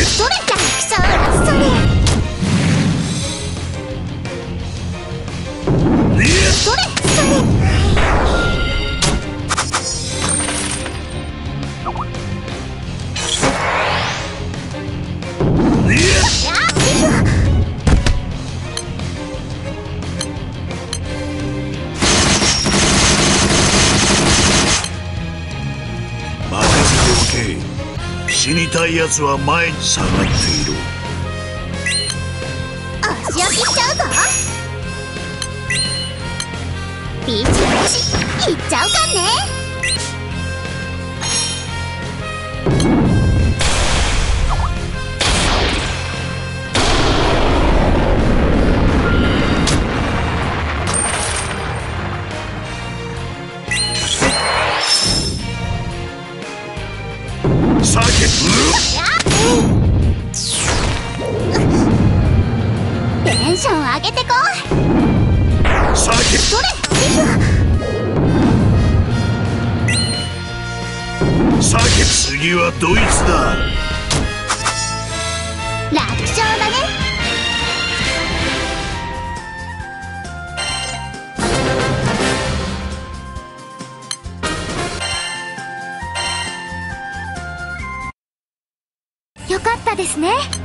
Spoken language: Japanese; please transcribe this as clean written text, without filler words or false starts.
それ楽勝それそれ死にたいやつは前に下がっていろ。 足焼きしちゃうぞ。ビーチの足いっちゃうかね。 サーキッテンション上げてこい。 サーキッそれサーキッ次はドイツだ。 楽勝だね。よかったですね。